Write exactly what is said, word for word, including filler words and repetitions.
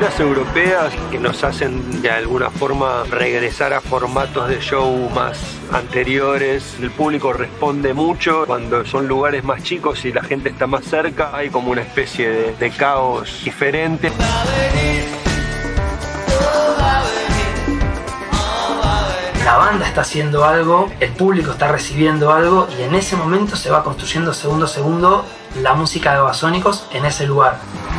giras europeas que nos hacen de alguna forma regresar a formatos de show más anteriores. El público responde mucho. Cuando son lugares más chicos y la gente está más cerca, hay como una especie de, de caos diferente. La banda está haciendo algo, el público está recibiendo algo y en ese momento se va construyendo segundo a segundo la música de Babasónicos en ese lugar.